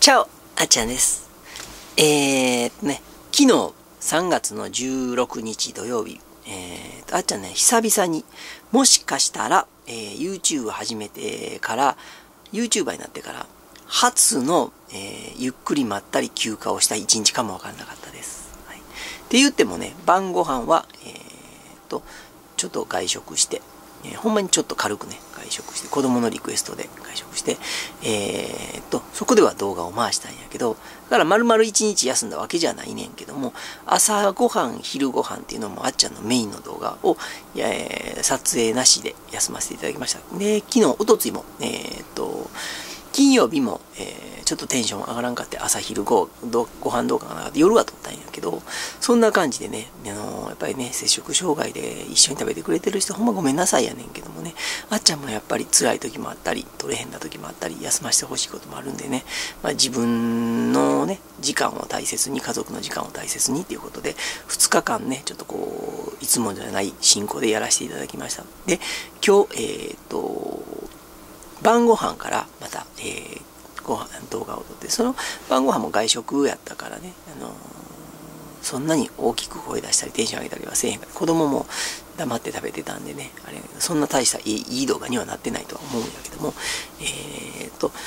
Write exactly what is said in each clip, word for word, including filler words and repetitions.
チャオ、あっちゃんです。えーっとね、昨日さんがつのじゅうろくにち土曜日、えーっと、あっちゃんね、久々にもしかしたら、えー、YouTube 始めてから、YouTuber になってから、初の、えー、ゆっくりまったり休暇をした一日かもわかんなかったです。はい、って言ってもね、晩ご飯は、えーっと、ちょっと外食して、えー、ほんまにちょっと軽くね、外食して、子供のリクエストで外食して、えー、っと、そこでは動画を回したんやけど、だから丸々一日休んだわけじゃないねんけども、朝ごはん、昼ごはんっていうのもあっちゃんのメインの動画を、えー、撮影なしで休ませていただきました。で、昨日、おとついも、えー、っと、金曜日も、えー、ちょっとテンション上がらんかって朝昼ごご飯動画がなかった夜は撮ったんやけど、そんな感じでね、あのー、やっぱりね、摂食障害で一緒に食べてくれてる人ほんまごめんなさいやねんけどもね、あっちゃんもやっぱり辛い時もあったり、取れへんな時もあったり、休ませてほしいこともあるんでね、まあ、自分のね、時間を大切に、家族の時間を大切にっていうことで、ふつかかんね、ちょっとこう、いつもじゃない進行でやらせていただきました。で、今日、えー、っと、晩ご飯からまた、えー、ご飯動画を撮って、その晩ご飯も外食やったからね、あのー、そんなに大きく声出したりテンション上げたりはせえへんから、子供も黙って食べてたんでね、あれ、そんな大したいい、いい動画にはなってないとは思うんやけども、えー、っと、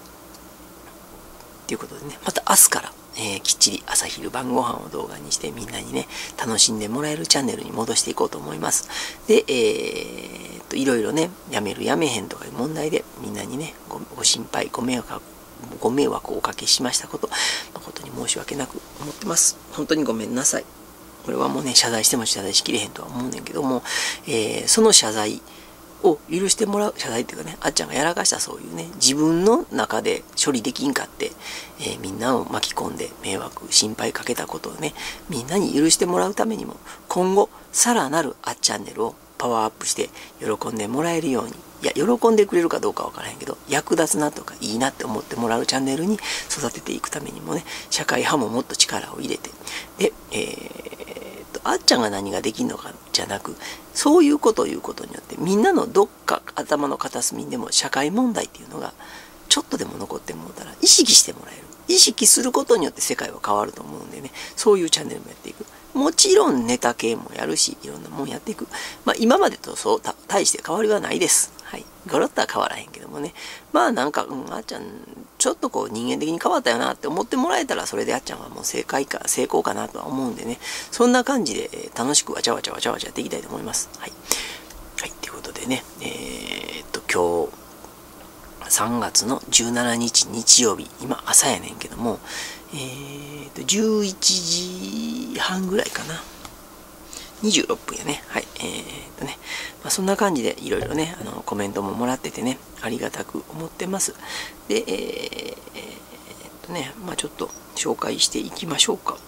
ということでね、また明日から、えー、きっちり朝昼晩ご飯を動画にしてみんなにね、楽しんでもらえるチャンネルに戻していこうと思います。で、えー、っと、いろいろね、やめるやめへんとかいう問題でみんなにね、ご、ご心配、ご迷惑、ご迷惑をおかけしましたこと、誠に申し訳なく思ってます。本当にごめんなさい。これはもうね、謝罪しても謝罪しきれへんとは思うねんけども、えー、その謝罪、を許してもらう謝罪っていうかね、あっちゃんがやらかしたそういうね、自分の中で処理できんかって、えー、みんなを巻き込んで迷惑心配かけたことをね、みんなに許してもらうためにも、今後さらなるあっチャンネルをパワーアップして喜んでもらえるように、いや喜んでくれるかどうかわからへんけど、役立つなとかいいなって思ってもらうチャンネルに育てていくためにもね、社会派ももっと力を入れて、で、えーあっちゃんが何ができるのかじゃなく、そういうことを言うことによってみんなのどっか頭の片隅にでも社会問題っていうのがちょっとでも残ってもらったら意識してもらえる。意識することによって世界は変わると思うんでね、そういうチャンネルもやっていく。もちろんネタ系もやるし、いろんなもんやっていく。まあ今までとそう大して変わりはないです。はい。ゴロッとは変わらへんけどもね。まあなんか、うん、あっちゃん、ちょっとこう人間的に変わったよなって思ってもらえたら、それであっちゃんはもう正解か、成功かなとは思うんでね。そんな感じで楽しくわちゃわちゃわちゃわちゃやっていきたいと思います。はい。はい。ということでね、えー、っと、今日、さんがつのじゅうしちにち日曜日、今朝やねんけども、えー、っと、じゅういちじはんぐらいかな。にじゅうろっぷんやね。はい。えー、っとね。まあ、そんな感じでいろいろね、あの、コメントももらっててね、ありがたく思ってます。で、えー、えー、っとね、まあちょっと紹介していきましょうか。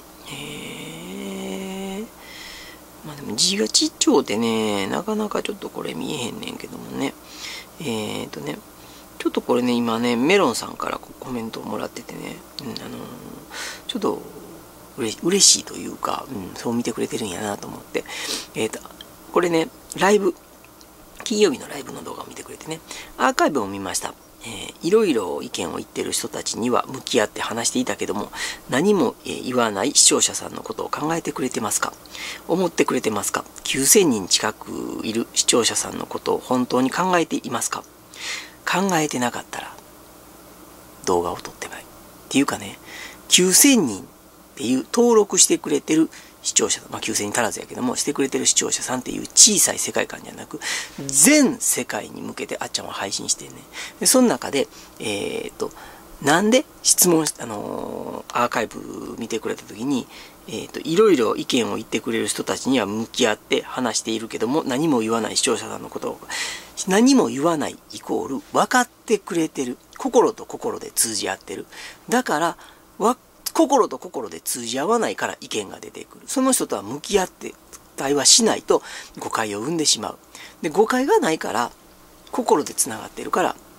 えー、まあでも字がちっちゃうてね、なかなかちょっとこれ見えへんねんけどもね。えー、っとね、ちょっとこれね、今ね、メロンさんからコメントをもらっててね、うん、あのー、ちょっと、うれ嬉しいというか、うん、そう見てくれてるんやなと思って、えっと、これね、ライブ、金曜日のライブの動画を見てくれてね、アーカイブを見ました。えー、いろいろ意見を言ってる人たちには向き合って話していたけども、何も言わない視聴者さんのことを考えてくれてますか？思ってくれてますか？きゅうせんにん近くいる視聴者さんのことを本当に考えていますか？考えてなかったら動画を撮ってない。っていうかね、きゅうせんにんっていう登録してくれてる視聴者、まあきゅうせんにん足らずやけども、してくれてる視聴者さんっていう小さい世界観じゃなく、全世界に向けてあっちゃんは配信してんね。で、その中で、えー、っと、なんで質問し、あのー、アーカイブ見てくれたときに、えー、っと、いろいろ意見を言ってくれる人たちには向き合って話しているけども、何も言わない視聴者さんのことを、何も言わないイコール、分かってくれてる。心と心で通じ合ってる。だから、わ、心と心で通じ合わないから意見が出てくる。その人とは向き合って対話しないと誤解を生んでしまう。で、誤解がないから、心でつながってるから、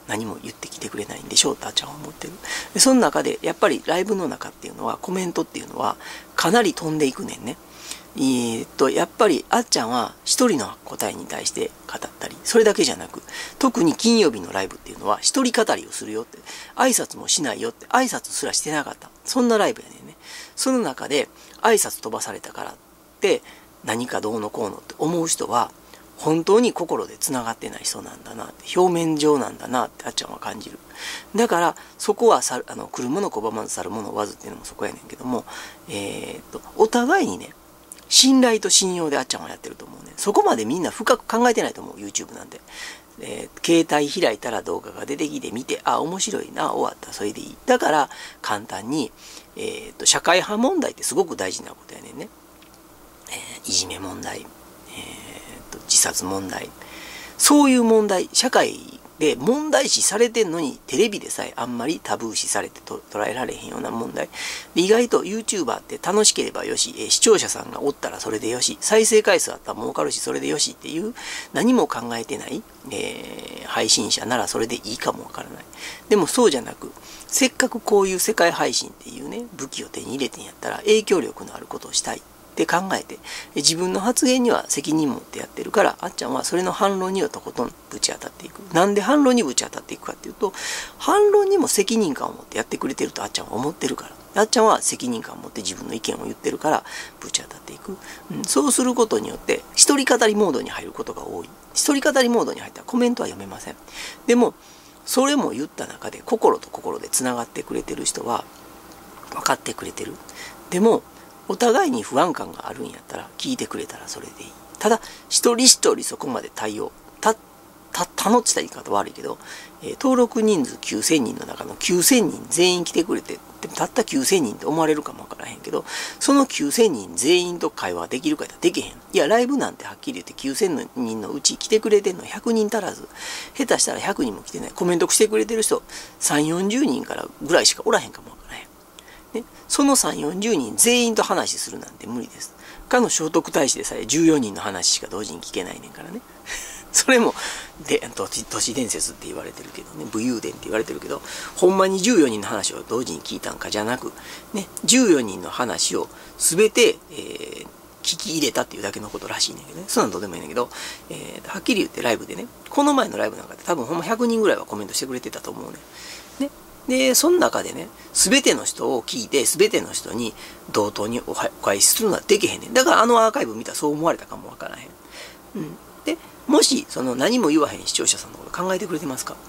何も言ってきてくれないんでしょうってあっちゃんは思ってる。でその中でやっぱりライブの中っていうのはコメントっていうのはかなり飛んでいくねんね。えー、っとやっぱりあっちゃんは一人の答えに対して語ったり、それだけじゃなく特に金曜日のライブっていうのは一人語りをするよって、挨拶もしないよって、挨拶すらしてなかった、そんなライブやねんね。その中で挨拶飛ばされたからって何かどうのこうのって思う人は本当に心でつながってない人なんだなって、表面上なんだなってあっちゃんは感じる。だからそこはさあの来るもの拒まず去るもの追わずっていうのもそこやねんけども、えー、っとお互いにね信頼と信用であっちゃんはやってると思うね。そこまでみんな深く考えてないと思う YouTube なんで、えー、携帯開いたら動画が出てきて見て、あ面白いな、終わった、それでいい。だから簡単に、えー、っと社会派問題ってすごく大事なことやねんね。えー、いじめ問題、えー、っと自殺問題、そういう問題、社会で問題視されてんのにテレビでさえあんまりタブー視されてと捉えられへんような問題で、意外と YouTuber って楽しければよし、えー、視聴者さんがおったらそれでよし、再生回数あったら儲かるしそれでよしっていう何も考えてない、えー、配信者ならそれでいいかもわからない。でもそうじゃなく、せっかくこういう世界配信っていうね武器を手に入れてんやったら影響力のあることをしたいって考えて、自分の発言には責任持ってやってるから、あっちゃんはそれの反論にはとことんぶち当たっていく。なんで反論にぶち当たっていくかっていうと、反論にも責任感を持ってやってくれてるとあっちゃんは思ってるから、あっちゃんは責任感を持って自分の意見を言ってるからぶち当たっていく、うん、そうすることによって一人語りモードに入ることが多い。一人語りモードに入ったらコメントは読めません。でもそれも言った中で心と心でつながってくれてる人は分かってくれてる。でもお互いに不安感があるんやったら聞いてくれたらそれでいい。ただ一人一人そこまで対応たたたのってた言い方悪いけど、えー、登録人数きゅうせんにんの中のきゅうせんにん全員来てくれて、でもたったきゅうせんにんって思われるかもわからへんけど、そのきゅうせんにん全員と会話できるかってできへん。いやライブなんてはっきり言ってきゅうせんにんのうち来てくれてんのひゃくにん足らず、下手したらひゃくにんも来てない、コメントしてくれてる人さんじゅうよんじゅうにんからぐらいしかおらへんかもわからへん。ね、そのさんじゅうよんじゅうにん全員と話するなんて無理です。かの聖徳太子でさえじゅうよにんの話しか同時に聞けないねんからね。それもで都市都市伝説って言われてるけどね、武勇伝って言われてるけど、ほんまにじゅうよにんの話を同時に聞いたんかじゃなく、ね、じゅうよにんの話を全て、えー、聞き入れたっていうだけのことらしいねんけどね。そんなんどうでもいいんだけど、えー、はっきり言ってライブでね、この前のライブなんかで多分ほんまひゃくにんぐらいはコメントしてくれてたと思うね。ね。で、その中でね、すべての人を聞いて、すべての人に同等にお返しするのはできへんねん。だからあのアーカイブ見たらそう思われたかもわからへん。うん。で、もし、その何も言わへん視聴者さんのこと考えてくれてますか？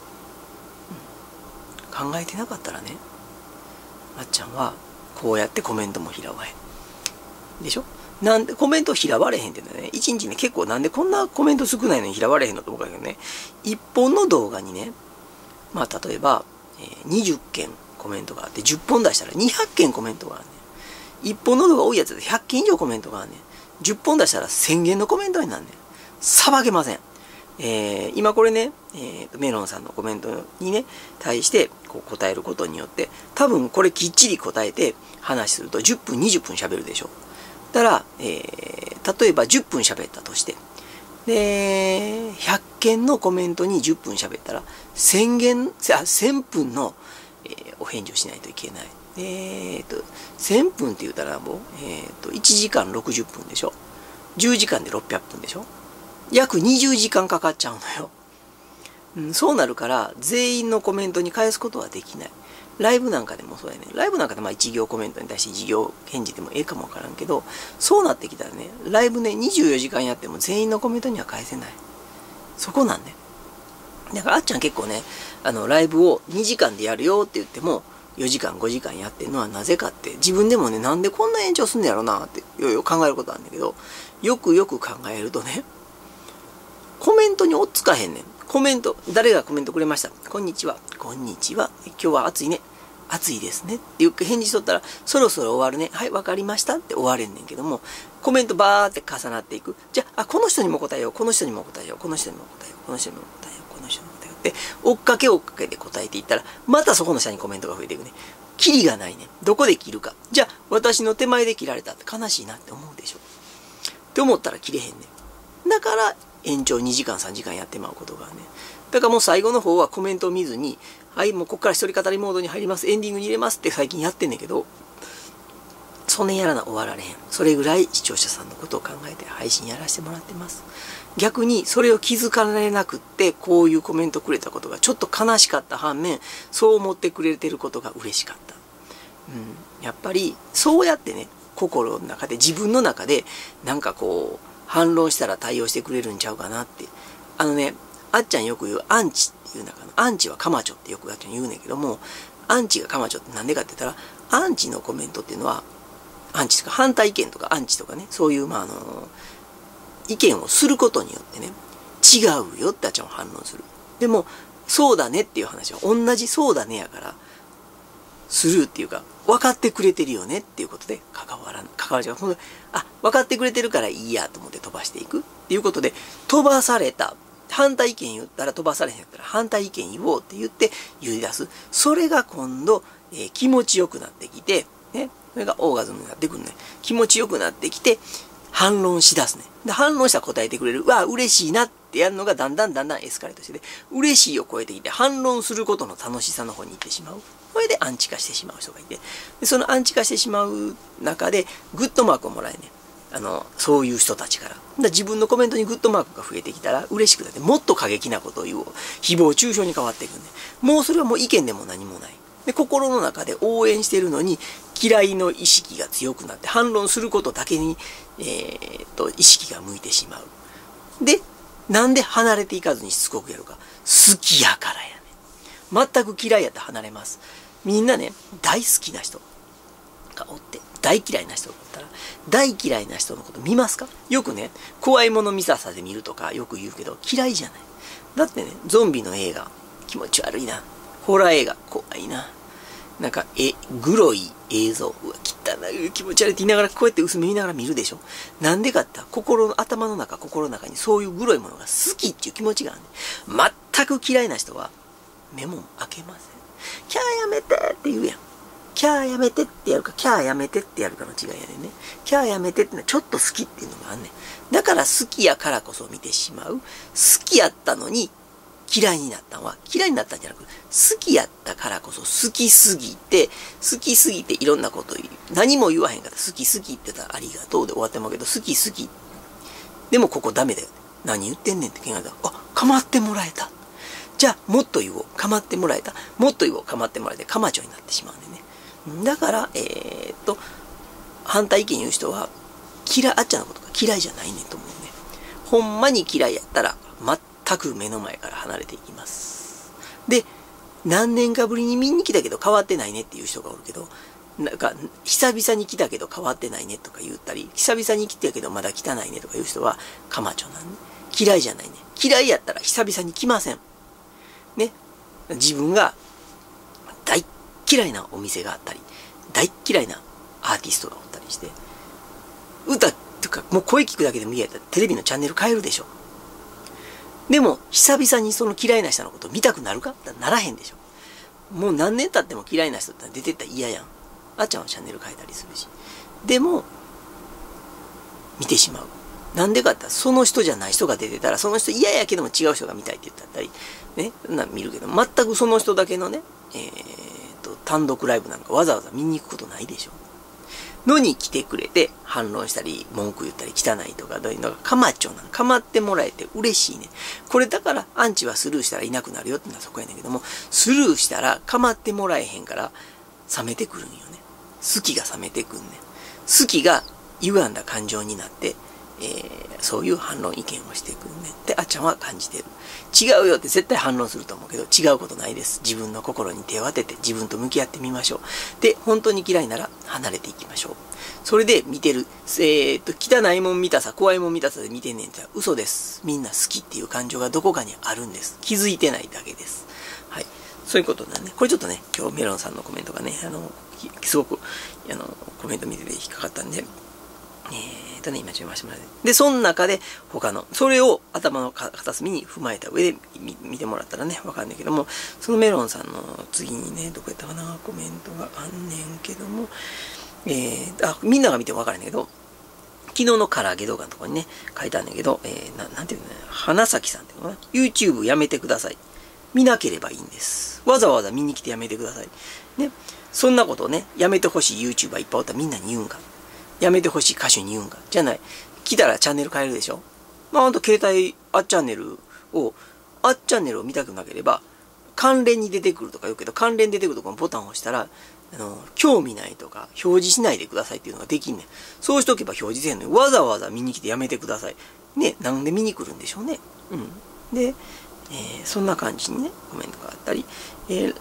うん、考えてなかったらね、あっちゃんはこうやってコメントも拾わへん。でしょ？なんでコメント拾われへんってね、一日ね、結構なんでこんなコメント少ないのに拾われへんのと思うけどね、一本の動画にね、まあ例えば、にじゅっけんコメントがあってじゅっぽん出したらにひゃっけんコメントがあるねん。いっぽんの動画多いやつでひゃっけん以上コメントがあるねん。じゅっぽん出したらせんげんのコメントになんねん。さばけません。えー、今これね、えー、メロンさんのコメントにね対してこう答えることによって多分これきっちり答えて話するとじゅっぷんにじゅっぷん喋るでしょ。だから、えー、例えばじゅっぷん喋ったとしてでひゃっけんのコメントにじゅっぷん喋ったらせんげんあせんぷんの、えー、お返事をしないといけない。えー、とせんぷんって言うたらもう、えー、といちじかんろくじゅっぷんでしょ。じゅうじかんでろっぴゃっぷんでしょ。約にじゅうじかんかかっちゃうのよ。うん、そうなるから全員のコメントに返すことはできない。ライブなんかでもそうやね。ライブなんかでまあいち行コメントに対していち行返事でもええかもわからんけど、そうなってきたらね、ライブねにじゅうよじかんやっても全員のコメントには返せない。そこなんね。だからあっちゃん結構ね、あのライブをにじかんでやるよって言ってもよじかんごじかんやってるのはなぜかって自分でもね、なんでこんな延長すんのやろなってよよ考えることあるんだけど、よくよく考えるとね、コメントに追っつかへんねん。コメント、誰がコメントくれました。こんにちは。こんにちは。今日は暑いね。暑いですね。っていう返事しとったら、そろそろ終わるね。はい、わかりましたって終われんねんけども、コメントバーって重なっていく。じゃあ、あこの人にも答えよう。この人にも答えよう。この人にも答えよう。この人にも答えよう。この人にも答えよう。って追っかけ追っかけで答えていったら、またそこの下にコメントが増えていくね。キリがないね。どこで切るか。じゃあ、私の手前で切られたって悲しいなって思うでしょ。って思ったら切れへんねん。だから、延長にじかんさんじかんやってまうことがねだからもう最後の方はコメントを見ずに、はい、もうここから一人語りモードに入ります、エンディングに入れますって最近やってんねんけど、そんなやらな終わられへん。それぐらい視聴者さんのことを考えて配信やらせてもらってます。逆にそれを気づかれなくって、こういうコメントくれたことがちょっと悲しかった反面、そう思ってくれてることが嬉しかった。うん、やっぱりそうやってね、心の中で自分の中でなんかこう反論したら対応してくれるんちゃうかなって。あのね、あっちゃんよく言うアンチっていう中のアンチはカマチョってよくあっちゃん言うねんけども、アンチがカマチョってなんでかって言ったら、アンチのコメントっていうのは、アンチとか反対意見とかアンチとかね、そういうまああの意見をすることによってね、違うよってあっちゃんは反論する。でもそうだねっていう話は同じそうだねやからスルーっていうか、分かってくれてるよねっていうことで関わらない、関わるじゃん。あ、分かってくれてるからいいやと思って飛ばしていくっていうことで、飛ばされた、反対意見言ったら飛ばされへんやったら反対意見言おうって言って言い出す。それが今度、えー、気持ちよくなってきて、ね、それがオーガズムになってくるね。気持ちよくなってきて、反論しだすね。で、反論したら答えてくれる。わあ、嬉しいなってやるのがだんだんだんだんエスカレートしてて、嬉しいを超えてきて、反論することの楽しさの方に行ってしまう。それでアンチ化してしまう人がいて、でそのアンチ化してしまう中で、グッドマークをもらえね。あの、そういう人たちから。だ自分のコメントにグッドマークが増えてきたら嬉しくなって、もっと過激なことを言おう。誹謗中傷に変わっていくんで。もうそれはもう意見でも何もない。で、心の中で応援しているのに、嫌いの意識が強くなって、反論することだけに、えー、っと、意識が向いてしまう。で、なんで離れていかずにしつこくやるか。好きやからやね。全く嫌いやったら離れます。みんなね、大好きな人がおって、大嫌いな人がおったら、大嫌いな人のこと見ますか？よくね、怖いもの見ささで見るとかよく言うけど、嫌いじゃない。だってね、ゾンビの映画、気持ち悪いな。ホラー映画、怖いな。なんか、え、グロい映像、うわ、汚い、気持ち悪いって言いながら、こうやって薄め見ながら見るでしょ。なんでかって、心の、頭の中、心の中にそういうグロいものが好きっていう気持ちがあるね。全く嫌いな人は、目も開けません。キャーやめてって言うやん。キャーやめてってやるか、キャーやめてってやるかの違いやねんね。キャーやめてってのはちょっと好きっていうのがあんねん。だから好きやからこそ見てしまう。好きやったのに嫌いになったのは、嫌いになったんじゃなく、好きやったからこそ好きすぎて、好きすぎていろんなこと言う。何も言わへんから好き好きって言ったらありがとうで終わってもらうけど、好き好き。でもここダメだよ。何言ってんねんって気がしたら、あ、構ってもらえた。じゃあもっと言おう。構ってもらえた。もっと言おう。構ってもらえて、カマチョになってしまうんでね。だから、えー、っと、反対意見言う人は、嫌い、あっちゃんのことが嫌いじゃないねんと思うね。ほんまに嫌いやったら、全く目の前から離れていきます。で、何年かぶりに見に来たけど変わってないねっていう人がおるけど、なんか、久々に来たけど変わってないねとか言ったり、久々に来たけどまだ汚いねとか言う人は、カマチョなんね。嫌いじゃないね。嫌いやったら久々に来ません。ね。自分が大嫌いなお店があったり、大嫌いなアーティストがおったりして、歌とか、もう声聞くだけでも嫌やったらテレビのチャンネル変えるでしょ。でも、久々にその嫌いな人のこと見たくなるかってならへんでしょ。もう何年経っても嫌いな人って出てったら嫌やん。あっちゃんはチャンネル変えたりするし。でも、見てしまう。なんでかってその人じゃない人が出てたら、その人嫌やけども違う人が見たいって言ったり、ね、な見るけど、全くその人だけのね、えー、と単独ライブなんかわざわざ見に行くことないでしょ。のに来てくれて反論したり文句言ったり汚いとかどういうのがカマチョなんかまってもらえて嬉しいね。これだからアンチはスルーしたらいなくなるよってのはそこやねんけども、スルーしたらかまってもらえへんから冷めてくるんよね。好きが冷めてくんねん。好きが歪んだ感情になって、えー、そういう反論意見をしてくるねんってあっちゃんは感じてる。違うよって絶対反論すると思うけど、違うことないです。自分の心に手を当てて自分と向き合ってみましょう。で、本当に嫌いなら離れていきましょう。それで見てる、えー、っと、汚いもん見たさ、怖いもん見たさで見てんねんって嘘です。みんな好きっていう感情がどこかにあるんです。気づいてないだけです。はい。そういうことなんね。これちょっとね、今日メロンさんのコメントがね、あの、すごく、あの、コメント見てて引っかかったんで、えーとね、今ちょいましてもらって。で、その中で他の、それを頭の片隅に踏まえた上で見てもらったらね、わかんないけども、そのメロンさんの次にね、どこやったかな、コメントがあんねんけども、えー、あ、みんなが見てもわからんねんけど、 昨日の唐揚げ動画のところにね、書いたんだけど、えー、ななんていうのね、花咲さんっていうのかな。YouTube やめてください。見なければいいんです。わざわざ見に来てやめてください。ね。そんなことをね、やめてほしい YouTuber いっぱいおったらみんなに言うんか。やめてほしい歌手に言うんか。じゃない。来たらチャンネル変えるでしょ。まあほんと携帯あっチャンネルを、あっチャンネルを見たくなければ、関連に出てくるとか言うけど、関連出てくるとこのボタンを押したら、あの、興味ないとか、表示しないでくださいっていうのができんねん。そうしとけば表示せんのに、わざわざ見に来てやめてください。ね、なんで見に来るんでしょうね。うん。で、えー、そんな感じにね、コメントがあったり、えー、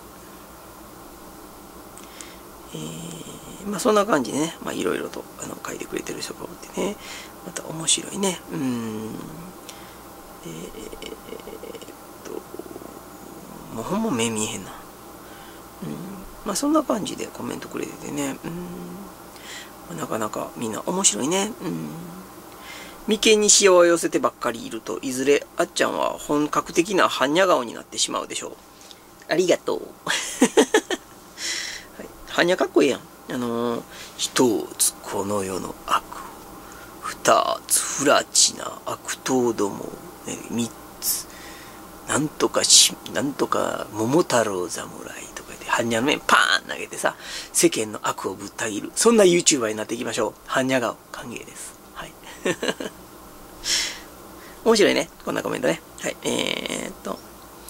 えー、まあそんな感じでね、まあいろいろとあの書いてくれてる人がおってね、また面白いね。うーん。えー、っと、もうほんま目見えへんな。うん。まあそんな感じでコメントくれててね、うん。まあ、なかなかみんな面白いね。うん。眉間にしわを寄せてばっかりいると、いずれあっちゃんは本格的な般若顔になってしまうでしょう。ありがとう。般若かっこいいやん。あのー、一つこの世の悪を、二つ不埒な悪党どもを、ね、三つ、なんとかし、なんとか桃太郎侍とか言って、般若の面パーン投げてさ、世間の悪をぶった切る。そんな YouTuber になっていきましょう。般若顔、歓迎です。はい。面白いね。こんなコメントね。はい。えー、っと。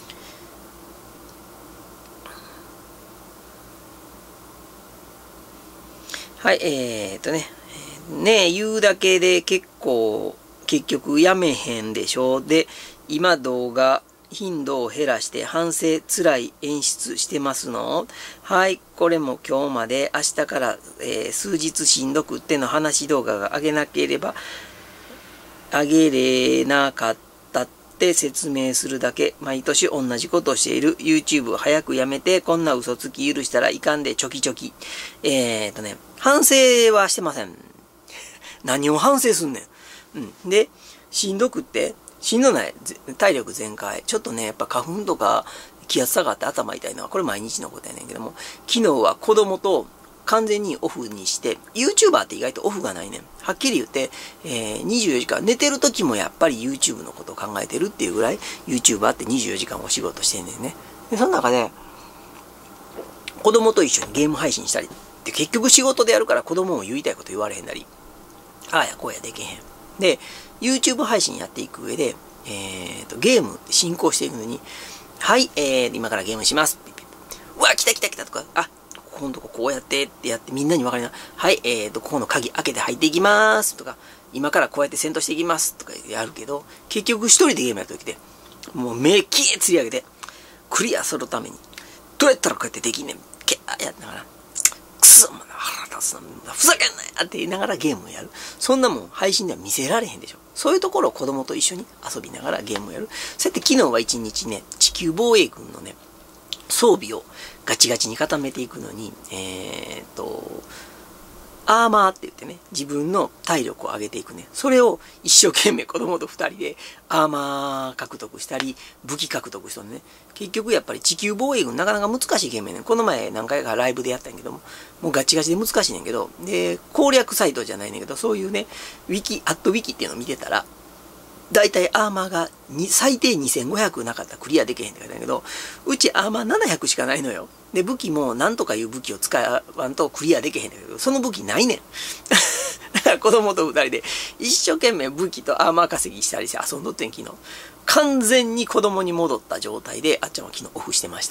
はい。えー、っとね。ねえ、言うだけで結構、結局やめへんでしょ。で、今動画頻度を減らして反省つらい演出してますの。はい。これも今日まで明日から、えー、数日しんどくっての話動画が上げなければ、あげれなかったって説明するだけ。毎年同じことをしている YouTube を早くやめて、こんな嘘つき許したらいかんでチョキチョキ。えーっとね、反省はしてません。何を反省すんねん。うん。で、しんどくって、しんどない。体力全開。ちょっとね、やっぱ花粉とか気圧下がって頭痛いのは、これ毎日のことやねんけども、昨日は子供と、完全にオフにして、YouTuber って意外とオフがないねん。はっきり言って、えー、にじゅうよじかん、寝てる時もやっぱり YouTube のことを考えてるっていうぐらい、YouTuber ってにじゅうよじかんお仕事してんねんね。で、その中で、子供と一緒にゲーム配信したり、で、結局仕事でやるから子供も言いたいこと言われへんなり、ああやこうやできへん。で、YouTube 配信やっていく上で、えーと、ゲーム進行していくのに、はい、えー、今からゲームします。うわ、来た来た来たとか、あ、ここのとここうやってってやってみんなに分かりな。はい、えーと、ここの鍵開けて入っていきますとか、今からこうやって戦闘していきますとかやるけど、結局一人でゲームやった時で、もう目キーッ釣り上げて、クリアするために、どうやったらこうやってできんねん。けやったから、くそ、腹立つな、ふざけんなやって言いながらゲームをやる。そんなもん配信では見せられへんでしょ。そういうところを子供と一緒に遊びながらゲームをやる。そうやって昨日は一日ね、地球防衛軍のね、装備をガチガチに固めていくのに、えー、っと、アーマーって言ってね、自分の体力を上げていくね。それを一生懸命子供と二人でアーマー獲得したり、武器獲得したのね。結局やっぱり地球防衛軍なかなか難しいゲームやねん。この前何回かライブでやったんやけども、もうガチガチで難しいねんけど、で、攻略サイトじゃないねんけど、そういうね、ウィキ、アットウィキっていうのを見てたら、だいたいアーマーがに最低にせんごひゃくなかったらクリアできへんって書いてあるけど、うちアーマーななひゃくしかないのよ。で、武器も何とかいう武器を使わんとクリアできへんだけど、その武器ないねん。だから子供と二人で一生懸命武器とアーマー稼ぎしたりして遊んどってん昨日。完全に子供に戻った状態で、あっちゃんは昨日オフしてました。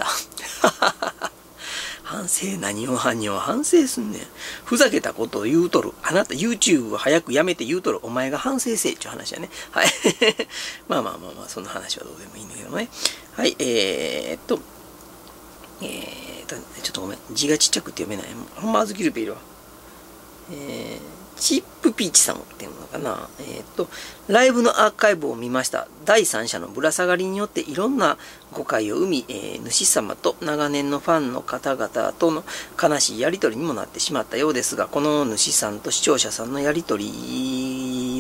反省何を何を反省すんねん。ふざけたことを言うとる。あなた YouTube を早くやめて言うとる。お前が反省せえっていう話やね。はい。まあまあまあまあ、そんな話はどうでもいいんだけどね。はい、えー、っと。えーっと、ちょっとごめん。字がちっちゃくて読めない。ほんまあずきるべいるわ。えー、チップピーチさんっていうのかな。えー、っと、ライブのアーカイブを見ました。第三者のぶら下がりによっていろんな誤解を生み、えー、主様と長年のファンの方々との悲しいやりとりにもなってしまったようですが、この主さんと視聴者さんのやりとり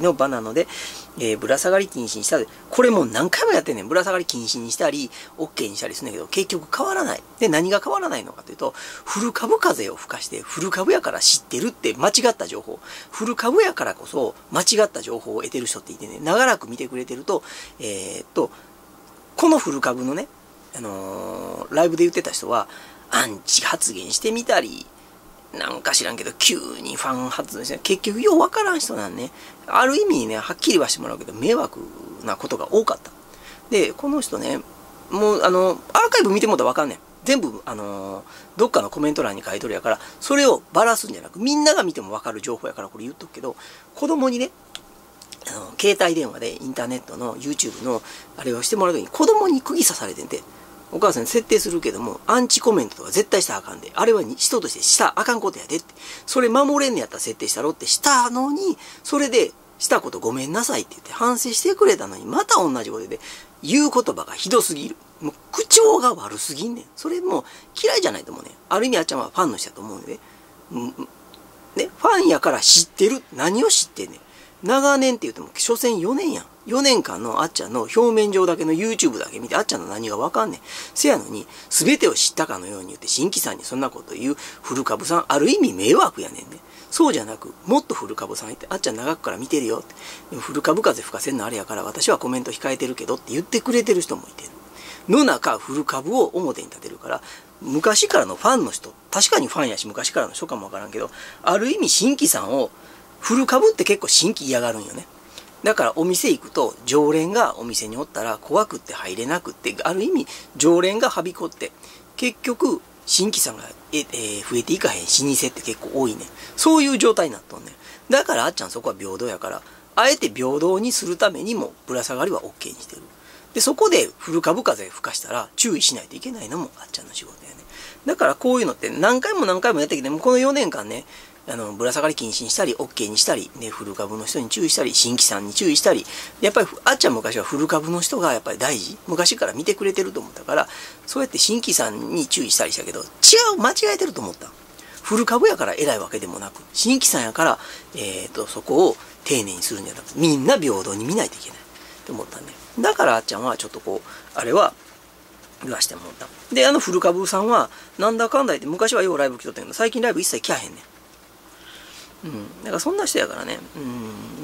の場なので、えー、ぶら下がり禁止にしたで、これもう何回もやってんねん。ぶら下がり禁止にしたり、OK にしたりするんだけど、結局変わらない。で、何が変わらないのかというと、フル株風を吹かして、フル株やから知ってるって間違った情報。フル株やからこそ、間違った情報を得てる人っていてね、長らく見てくれてると、えー、っと、このフル株のね、あのー、ライブで言ってた人は、アンチ発言してみたり、なんか知らんけど、急にファン発動して、結局ようわからん人なんね。ある意味ね、はっきりはしてもらうけど、迷惑なことが多かった。で、この人ね、もう、あの、アーカイブ見てもらったらわかんねん。全部、あのー、どっかのコメント欄に書いとるやから、それをばらすんじゃなく、みんなが見てもわかる情報やからこれ言っとくけど、子供にね、あの、携帯電話でインターネットの YouTube のあれをしてもらうときに子供に釘刺されてんて、お母さんに設定するけども、アンチコメントとか絶対したらあかんで。あれは人としてしたらあかんことやでって。それ守れんねやったら設定したろってしたのに、それでしたことごめんなさいって言って反省してくれたのに、また同じことで言う言葉がひどすぎる。もう口調が悪すぎんねん。それも嫌いじゃないと思うねん。ある意味あっちゃんはファンの人だと思うんで、ね。うん、ね、ファンやから知ってる。何を知ってんねん。長年って言っても、所詮よねんやん。よねんかんのあっちゃんの表面上だけの YouTube だけ見て、あっちゃんの何がわかんねん。せやのに、すべてを知ったかのように言って、新規さんにそんなこと言う古株さん、ある意味迷惑やねんね。そうじゃなく、もっと古株さんいて、あっちゃん長くから見てるよって。でも古株風吹かせんのあれやから、私はコメント控えてるけどって言ってくれてる人もいてる。の中、古株を表に立てるから、昔からのファンの人、確かにファンやし、昔からの人かもわからんけど、ある意味新規さんを、古株って結構新規嫌がるんよね。だからお店行くと常連がお店におったら怖くって入れなくって、ある意味常連がはびこって、結局新規さんがえ、えー、増えていかへん老舗って結構多いね。そういう状態になっとんね。だからあっちゃんそこは平等やから、あえて平等にするためにもぶら下がりは OK にしてる。で、そこで古株風吹かしたら注意しないといけないのもあっちゃんの仕事やね。だからこういうのって何回も何回もやってきて、もうこのよねんかんね、あの、ぶら下がり禁止にしたり、OK にしたり、ね、古株の人に注意したり、新規さんに注意したり、やっぱり、あっちゃん昔は古株の人がやっぱり大事。昔から見てくれてると思ったから、そうやって新規さんに注意したりしたけど、違う、間違えてると思った。古株やから偉いわけでもなく、新規さんやから、えっと、そこを丁寧にするんじゃなくて、みんな平等に見ないといけない。って思ったんで。だからあっちゃんはちょっとこう、あれは、言わしてもらった。で、あの古株さんは、なんだかんだ言って、昔はようライブ来とったけど、最近ライブ一切来やへんねん。うん。だからそんな人やからね。うん。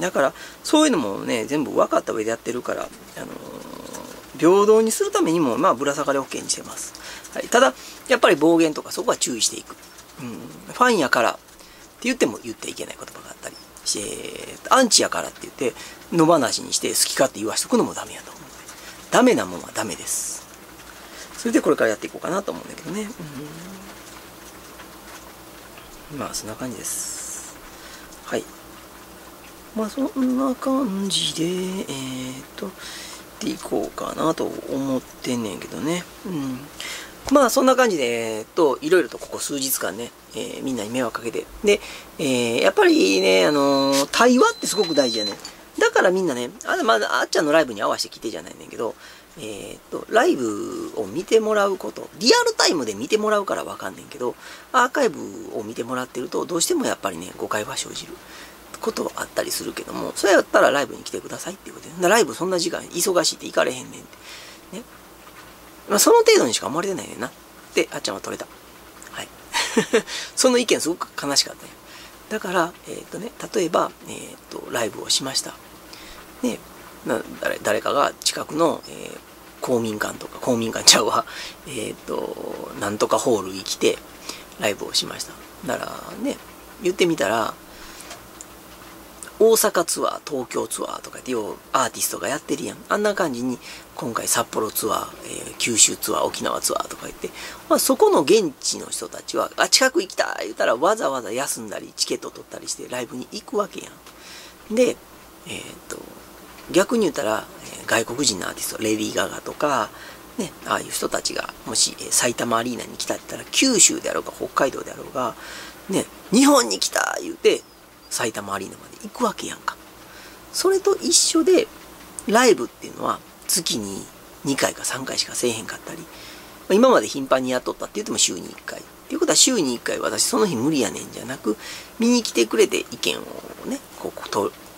だから、そういうのもね、全部分かった上でやってるから、あのー、平等にするためにも、まあ、ぶら下がり OK にしてます。はい。ただ、やっぱり暴言とか、そこは注意していく。うん。ファンやからって言っても言っていけない言葉があったりして、アンチやからって言って、野放しにして好き勝手言わしとくのもダメやと思う。ダメなもんはダメです。それでこれからやっていこうかなと思うんだけどね。うん、まあ、そんな感じです。はい。まあ、そんな感じで、えー、っと、っていこうかなと思ってんねんけどね。うん。まあ、そんな感じで、えー、っと、いろいろとここ数日間ね、えー、みんなに迷惑かけて。で、えー、やっぱりね、あのー、対話ってすごく大事やね。だからみんなね、あ, まだあっちゃんのライブに合わせて来てじゃないねんけど、えー、っと、ライブを見てもらうこと、リアルタイムで見てもらうからわかんねんけど、アーカイブを見てもらってると、どうしてもやっぱりね、誤解は生じることあったりするけども、それやったらライブに来てくださいっていうことで、ライブそんな時間忙しいって行かれへんねんって。ね。まあ、その程度にしか思われてないねんな。で、あっちゃんは取れた。はい。その意見すごく悲しかったね。だから、えー、っとね、例えば、えー、っと、ライブをしました。ね、誰, 誰かが近くの、えー、公民館とか、公民館ちゃうわ、えっと、なんとかホールに来て、ライブをしました。ならね、言ってみたら、大阪ツアー、東京ツアーとかってようアーティストがやってるやん。あんな感じに、今回札幌ツアー、えー、九州ツアー、沖縄ツアーとか言って、まあ、そこの現地の人たちは、あ、近く行きたい言ったらわざわざ休んだり、チケット取ったりしてライブに行くわけやん。で、えっと、逆に言ったら、外国人のアーティスト、レディー・ガガとか、ね、ああいう人たちが、もし埼玉アリーナに来たって言ったら、九州であろうが、北海道であろうが、ね、日本に来た言うて、埼玉アリーナまで行くわけやんか。それと一緒で、ライブっていうのは、月ににかいかさんかいしかせえへんかったり、今まで頻繁にやっとったって言っても週にいっかい。っていうことは週にいっかい私その日無理やねんじゃなく、見に来てくれて意見をね、こう、と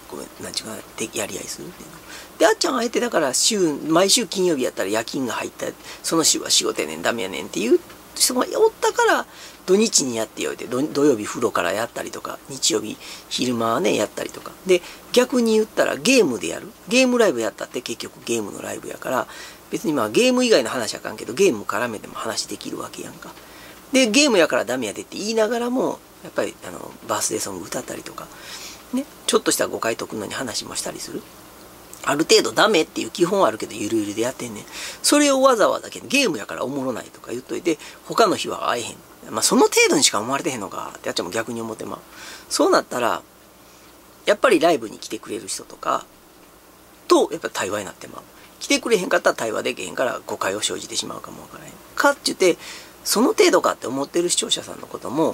ごめん、なんちゅうかな、でやり合いするっていうの。で、あっちゃんはあえてだから週、毎週金曜日やったら夜勤が入った、その週は仕事やねん、ダメやねんっていう人がおったから、土日にやっておいて、土曜日風呂からやったりとか、日曜日昼間はね、やったりとか。で、逆に言ったらゲームでやる。ゲームライブやったって結局ゲームのライブやから、別にまあゲーム以外の話はあかんけど、ゲーム絡めても話できるわけやんか。で、ゲームやからダメやでって言いながらも、やっぱりあのバースデーソング歌ったりとか、ね、ちょっとした誤解解くのに話もしたりする。ある程度ダメっていう基本はあるけど、ゆるゆるでやってんねん。それをわざわざゲームやからおもろないとか言っといて、他の日は会えへん。まあその程度にしか思われてへんのかってやっちゃんも逆に思ってまう。そうなったら、やっぱりライブに来てくれる人とかと、やっぱ対話になってまう。来てくれへんかったら対話できへんから誤解を生じてしまうかもわからへん。かって言って、その程度かって思ってる視聴者さんのことも、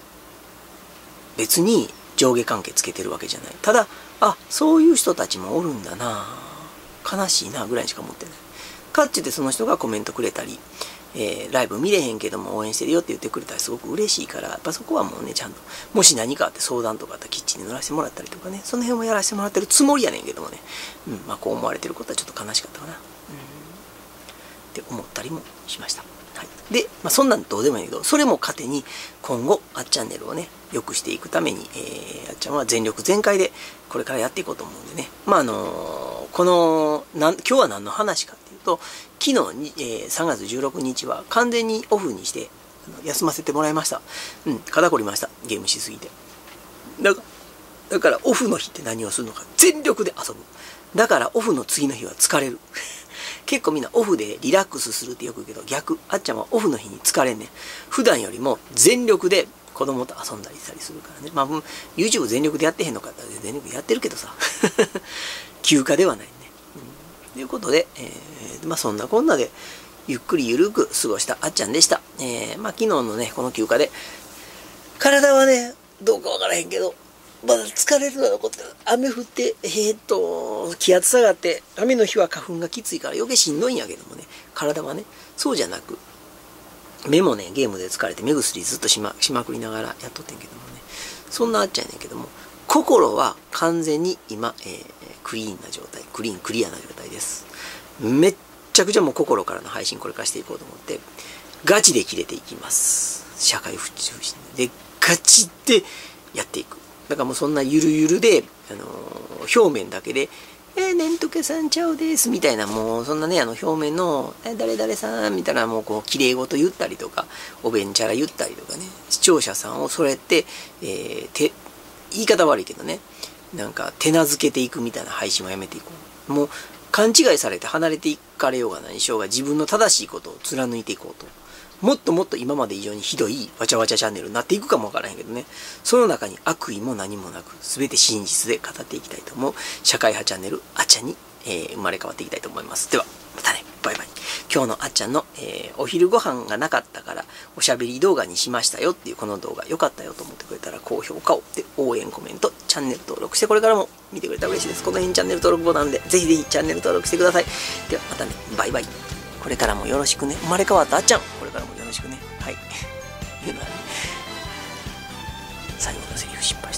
別に上下関係つけてるわけじゃない。ただ、あ、そういう人たちもおるんだな、悲しいなぐらいしか思ってない。かって言ってその人がコメントくれたり、えー、ライブ見れへんけども応援してるよって言ってくれたらすごく嬉しいから、やっぱそこはもうね、ちゃんと、もし何かあって相談とかあったらキッチンに乗らせてもらったりとかね、その辺もやらせてもらってるつもりやねんけどもね、うん、まあこう思われてることはちょっと悲しかったかな、うん、って思ったりもしました。はい、で、まあ、そんなんどうでもいいけど、それも糧に今後あっチャンネルをね良くしていくために、えー、あっちゃんは全力全開でこれからやっていこうと思うんでね、まああのー、このなん今日は何の話かっていうと、昨日に、えー、さんがつじゅうろくにちは完全にオフにして休ませてもらいました。うん、肩こりました、ゲームしすぎて。だからだからオフの日って何をするのか、全力で遊ぶ。だからオフの次の日は疲れる。結構みんなオフでリラックスするってよく言うけど、逆、あっちゃんはオフの日に疲れんねん。普段よりも全力で子供と遊んだりしたりするからね。まあ、YouTube 全力でやってへんのかって全力でやってるけどさ。休暇ではないね。うん、ということで、えー、まあそんなこんなで、ゆっくりゆるく過ごしたあっちゃんでした。えー、まあ昨日のね、この休暇で、体はね、どうかわからへんけど、まだ疲れるのが残ってる。雨降って、えー、っと、気圧下がって、雨の日は花粉がきついから余計しんどいんやけどもね、体はね、そうじゃなく、目もね、ゲームで疲れて目薬ずっとしましまくりながらやっとってんけどもね、そんなあっちゃんやねんけども、心は完全に今、えー、クリーンな状態、クリーン、クリアな状態です。めっちゃくちゃもう心からの配信これからしていこうと思って、ガチで切れていきます。社会不信で、ガチでやっていく。だからもうそんなゆるゆるで、あのー、表面だけで、えー、ねんとけさんちゃうです、みたいな、もうそんなね、あの表面の、えー、誰々さん、みたいな、もうこう、綺麗事言ったりとか、おべんちゃら言ったりとかね、視聴者さんをそれって、えー、て、言い方悪いけどね、なんか手なずけていくみたいな配信はやめていこう。もう、勘違いされて離れていかれようが何しようが自分の正しいことを貫いていこうと。もっともっと今まで以上にひどいわちゃわちゃチャンネルになっていくかもわからへんけどね。その中に悪意も何もなく、すべて真実で語っていきたいと思う社会派チャンネルあっちゃんに、えー、生まれ変わっていきたいと思います。では、またね。バイバイ。今日のあっちゃんの、えー、お昼ご飯がなかったからおしゃべり動画にしましたよっていうこの動画良かったよと思ってくれたら高評価を、で応援コメント、チャンネル登録してこれからも見てくれたら嬉しいです。この辺チャンネル登録ボタンでぜひぜひチャンネル登録してください。ではまたね。バイバイ。これからもよろしくね。生まれ変わったあっちゃん。これからもよろしくね。はい。いうのはね、最後のセリフ失敗した。